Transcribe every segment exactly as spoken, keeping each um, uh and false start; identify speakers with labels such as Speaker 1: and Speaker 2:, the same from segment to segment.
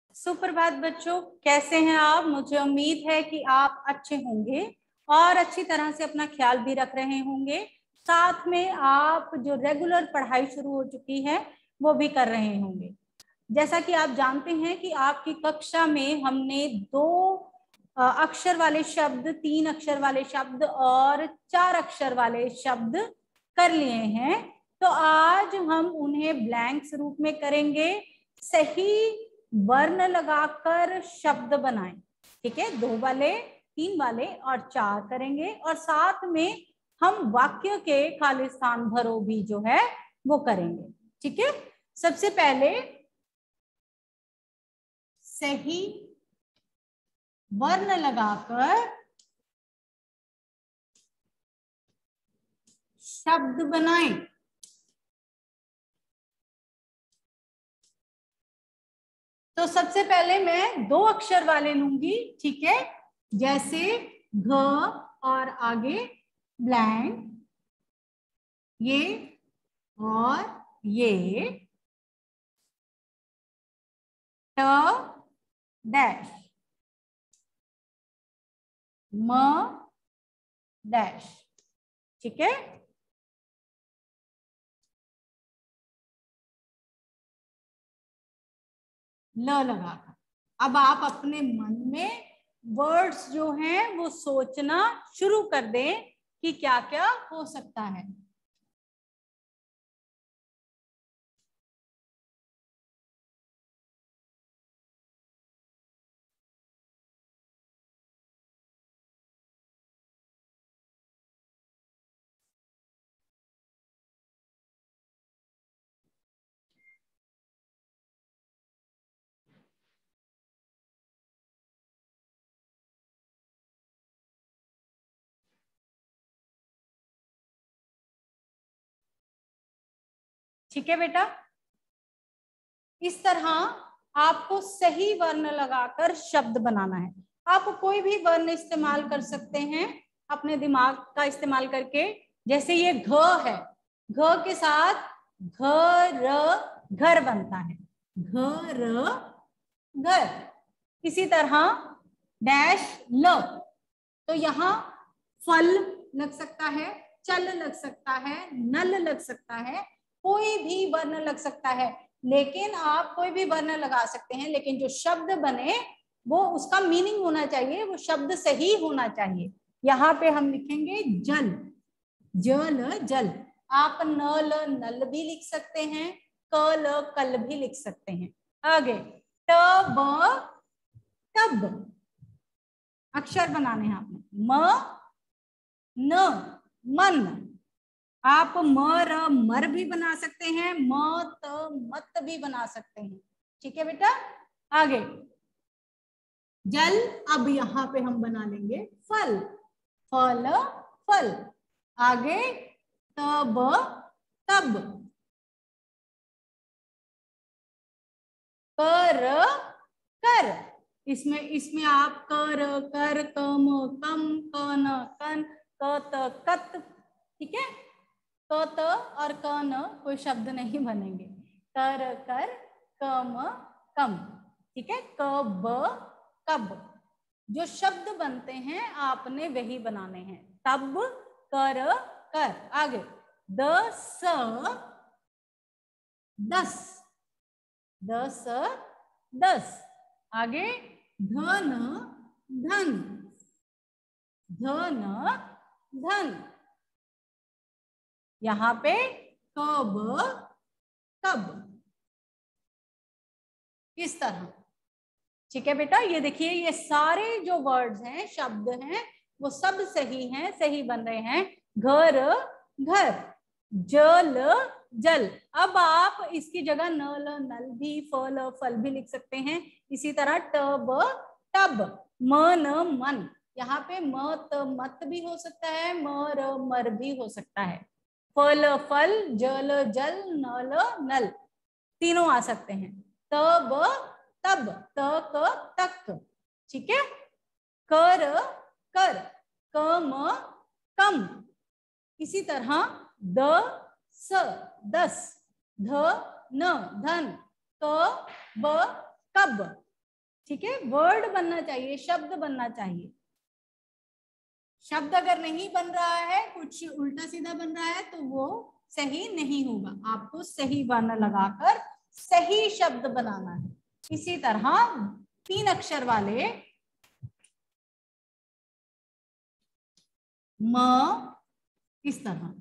Speaker 1: सुप्रभात बच्चों, कैसे हैं आप? मुझे उम्मीद है कि आप अच्छे होंगे और अच्छी तरह से अपना ख्याल भी रख रहे होंगे। साथ में आप जो रेगुलर पढ़ाई शुरू हो चुकी है वो भी कर रहे होंगे। जैसा कि आप जानते हैं कि आपकी कक्षा में हमने दो अक्षर वाले शब्द, तीन अक्षर वाले शब्द और चार अक्षर वाले शब्द कर लिए हैं। तो आज हम उन्हें ब्लैंक्स रूप में करेंगे, सही वर्ण लगाकर शब्द बनाएं। ठीक है, दो वाले, तीन वाले और चार करेंगे और साथ में हम वाक्य के खाली स्थान भरो भी जो है वो करेंगे। ठीक है, सबसे पहले सही वर्ण लगाकर शब्द बनाएं। तो सबसे पहले मैं दो अक्षर वाले लूंगी। ठीक है, जैसे घ और आगे ब्लैंक, ये और ये, ट डैश, म डैश। ठीक है, ल लगाकर अब आप अपने मन में वर्ड्स जो हैं वो सोचना शुरू कर दें कि क्या क्या हो सकता है। ठीक है बेटा, इस तरह आपको सही वर्ण लगाकर शब्द बनाना है। आप कोई भी वर्ण इस्तेमाल कर सकते हैं अपने दिमाग का इस्तेमाल करके। जैसे ये घ है, घ के साथ घर घर बनता है, घर घर। इसी तरह डैश ल, तो यहाँ फल लग सकता है, चल लग सकता है, नल लग सकता है, कोई भी वर्ण लग सकता है। लेकिन आप कोई भी वर्ण लगा सकते हैं, लेकिन जो शब्द बने वो उसका मीनिंग होना चाहिए, वो शब्द सही होना चाहिए। यहाँ पे हम लिखेंगे जल, जल जल। आप नल नल भी लिख सकते हैं, कल कल भी लिख सकते हैं। आगे तब तब, अक्षर बनाने हैं आपने। म न मन, आप मर मर भी बना सकते हैं, मत मत भी बना सकते हैं। ठीक है बेटा, आगे जल, अब यहां पे हम बना लेंगे फल, फल फल। आगे तब तब, कर कर। इसमें इसमें आप कर कर, कम कम, कन कन, कत कत। ठीक है, क त और क न कोई शब्द नहीं बनेंगे। कर कर, कम कम। ठीक है, कब कब, जो शब्द बनते हैं आपने वही बनाने हैं। तब कर कर। आगे दस दस, दस दस। आगे धन धन, धन धन। यहाँ पे कब कब, इस तरह। ठीक है बेटा, ये देखिए ये सारे जो वर्ड्स हैं, शब्द हैं, वो सब सही हैं, सही बन रहे हैं। घर घर, जल जल। अब आप इसकी जगह नल नल भी, फल फल भी लिख सकते हैं। इसी तरह टब तब, मन मन। यहाँ पे मत मत भी हो सकता है, मर मर भी हो सकता है। फल फल, जल जल, नल नल, तीनों आ सकते हैं। तब तब, तक तक। ठीक है, कर कर, कम कम। इसी तरह द स दस, ध न धन, क ब कब। ठीक है, वर्ड बनना चाहिए, शब्द बनना चाहिए। शब्द अगर नहीं बन रहा है, कुछ उल्टा सीधा बन रहा है, तो वो सही नहीं होगा। आपको सही वर्ण लगाकर सही शब्द बनाना है। इसी तरह तीन अक्षर वाले म, इस तरह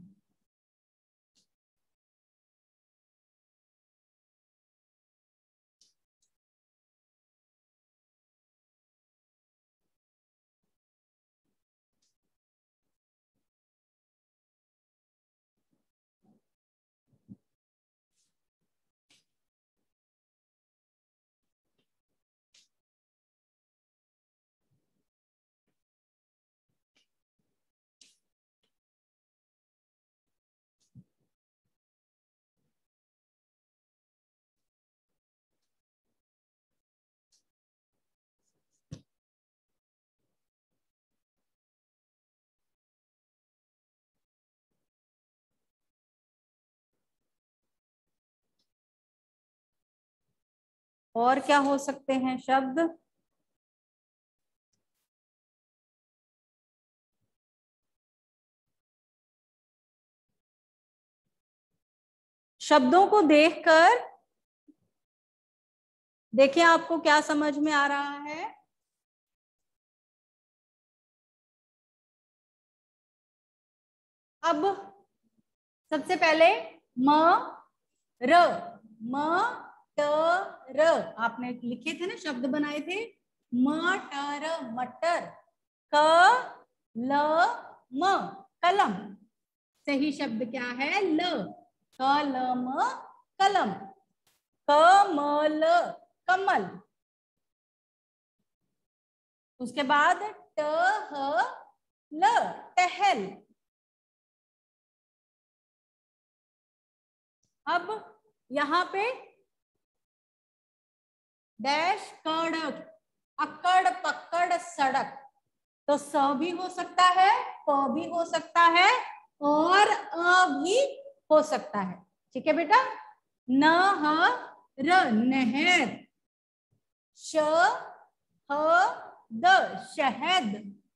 Speaker 1: और क्या हो सकते हैं शब्द? शब्दों को देखकर देखिए आपको क्या समझ में आ रहा है। अब सबसे पहले म र, म ट र आपने लिखे थे ना, शब्द बनाए थे। मटर, मटर। क ल म, कलम। सही शब्द क्या है? ल। कलम, कलम। कमल, कमल। उसके बाद टहल, टहल। अब यहाँ पे डैश कड़क, अकड़ पकड़ सड़क। तो स भी हो सकता है, प भी हो सकता है, और अ भी हो सकता है। ठीक है बेटा। न ह र, नहर। श ह द, शहद।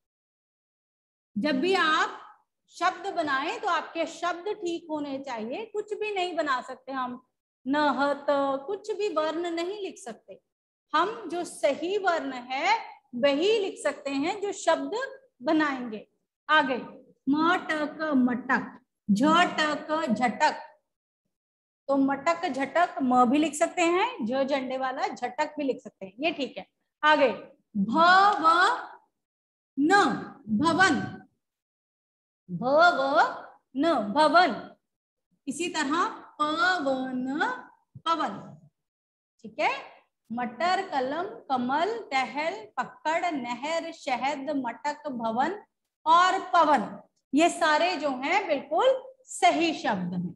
Speaker 1: जब भी आप शब्द बनाएं तो आपके शब्द ठीक होने चाहिए। कुछ भी नहीं बना सकते हम, न ह त, कुछ भी वर्ण नहीं लिख सकते हम। जो सही वर्ण है वही लिख सकते हैं जो शब्द बनाएंगे। आगे मटक, मटक। झटक, झटक। तो मटक झटक म भी लिख सकते हैं, झ झंडे वाला, झटक भी लिख सकते हैं, ये ठीक है। आगे भव न, भवन। भवन, भवन। इसी तरह पवन, पवन। ठीक है। मटर, कलम, कमल, टहल, पकड़, नहर, शहद, मटक, भवन और पवन, ये सारे जो हैं बिल्कुल सही शब्द हैं।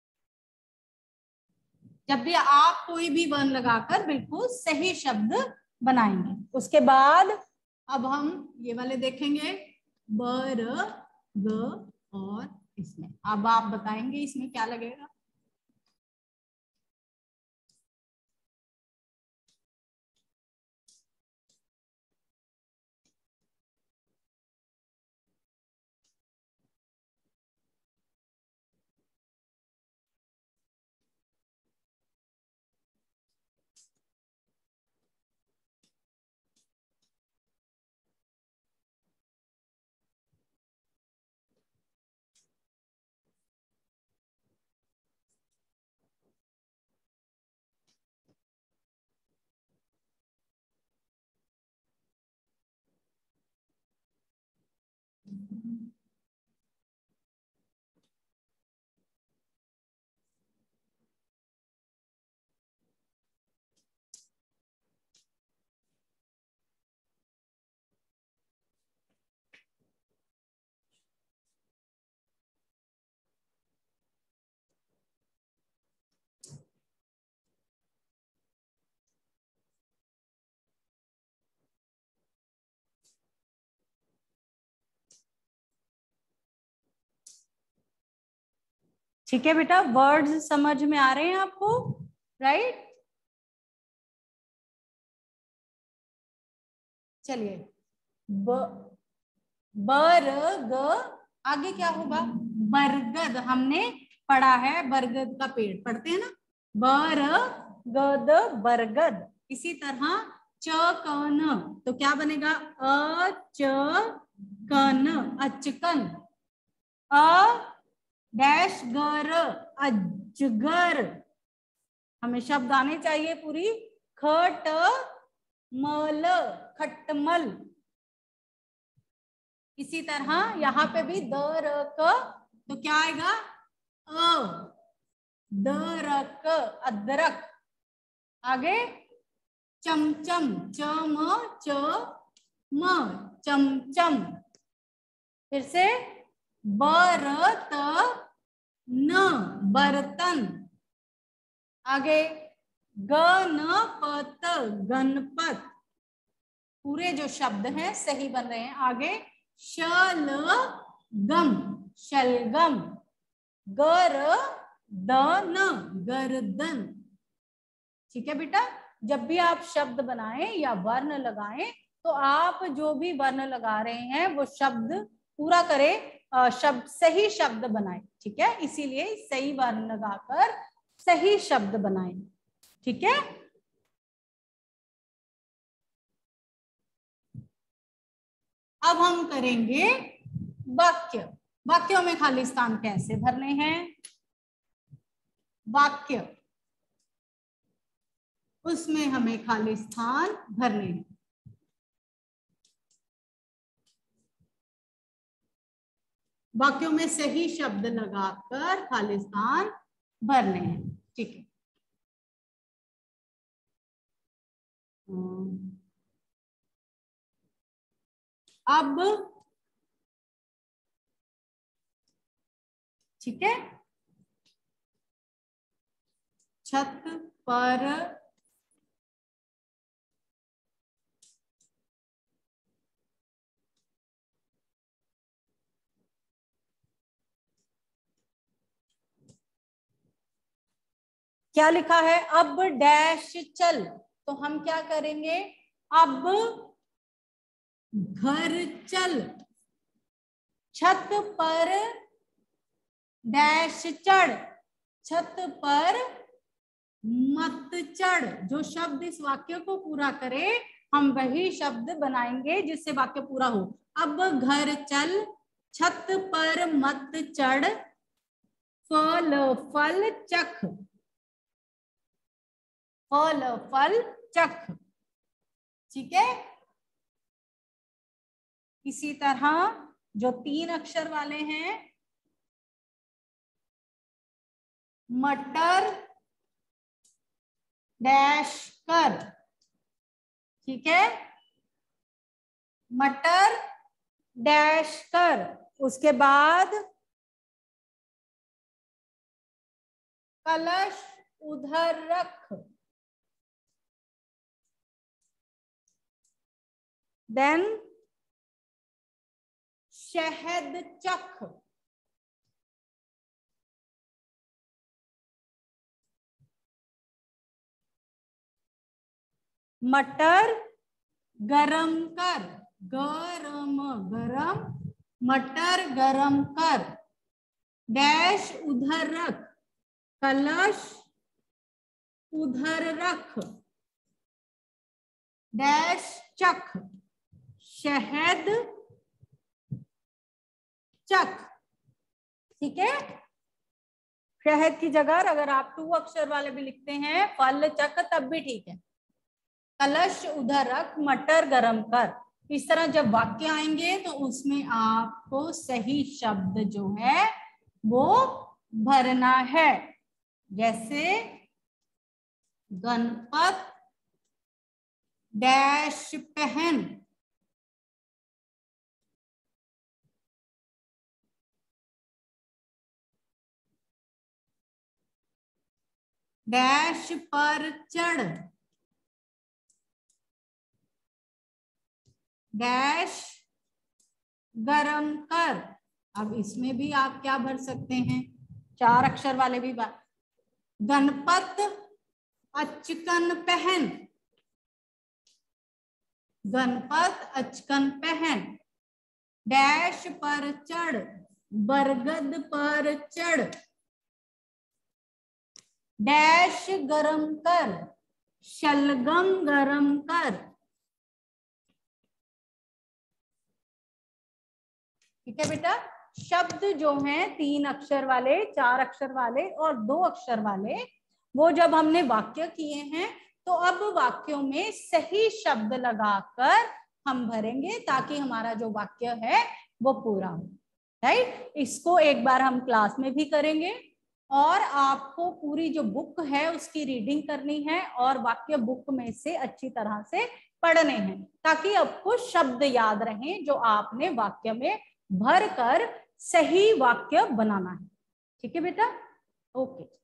Speaker 1: जब भी आप कोई भी वर्ण लगाकर बिल्कुल सही शब्द बनाएंगे। उसके बाद अब हम ये वाले देखेंगे, ब, र, ग और इसमें। अब आप बताएंगे इसमें क्या लगेगा। ठीक है बेटा, वर्ड्स समझ में आ रहे हैं आपको, राइट? चलिए, ब बर ग, आगे क्या होगा? बरगद। हमने पढ़ा है बरगद का पेड़, पढ़ते हैं ना, बर गद बरगद। इसी तरह च कन, तो क्या बनेगा? अ च कन अचकन। अ डैश गर अजगर। हमें शब्द आने चाहिए पूरी। खट मल खटमल। इसी तरह यहाँ पे भी द र क, तो क्या आएगा? अ दरक अदरक। आगे चमचम, चम च म चमचम। फिर से बरत न बर्तन। आगे गणपत गणपत। पूरे जो शब्द हैं सही बन रहे हैं। आगे शलगम शलगम। गर दन गर्दन। ठीक है बेटा, जब भी आप शब्द बनाएं या वर्ण लगाएं तो आप जो भी वर्ण लगा रहे हैं वो शब्द पूरा करें, शब्द सही शब्द बनाएं। ठीक है, इसीलिए सही वर्ण लगाकर सही शब्द बनाएं। ठीक है, अब हम करेंगे वाक्य। वाक्यों में खाली स्थान कैसे भरने हैं? वाक्य, उसमें हमें खाली स्थान भरने हैं। वाक्यों में सही शब्द लगाकर खाली स्थान भरने हैं। ठीक है, अब ठीक है, छत पर क्या लिखा है? अब डैश चल, तो हम क्या करेंगे? अब घर चल। छत पर डैश चढ़, छत पर मत चढ़। जो शब्द इस वाक्य को पूरा करे हम वही शब्द बनाएंगे जिससे वाक्य पूरा हो। अब घर चल, छत पर मत चढ़, फल फल चख, फल फल चख। ठीक है, इसी तरह जो तीन अक्षर वाले हैं, मटर डैश कर। ठीक है, मटर डैश कर, उसके बाद कलश उधर रख, देन शहद चख। मटर गरम कर, गरम गरम, मटर गरम कर, डैश उधर रख, कलश उधर रख, डैश चख, शहद चख। ठीक है, शहद की जगह अगर आप टू अक्षर वाले भी लिखते हैं फल चख तब भी ठीक है। कलश उधर रख, मटर गरम कर। इस तरह जब वाक्य आएंगे तो उसमें आपको सही शब्द जो है वो भरना है। जैसे गणपत डैश पहन, डैश पर चढ़, डैश गरम कर। अब इसमें भी आप क्या भर सकते हैं? चार अक्षर वाले भी बात। गणपत अचकन पहन, गणपत अचकन पहन, डैश पर चढ़, बरगद पर चढ़, डैश गरम कर, शलगम गरम कर। ठीक है बेटा, शब्द जो हैं तीन अक्षर वाले, चार अक्षर वाले और दो अक्षर वाले, वो जब हमने वाक्य किए हैं तो अब वाक्यों में सही शब्द लगाकर हम भरेंगे ताकि हमारा जो वाक्य है वो पूरा हो। राइट, इसको एक बार हम क्लास में भी करेंगे और आपको पूरी जो बुक है उसकी रीडिंग करनी है और वाक्य बुक में से अच्छी तरह से पढ़ने हैं ताकि आपको शब्द याद रहें जो आपने वाक्य में भर कर सही वाक्य बनाना है। ठीक है बेटा, ओके।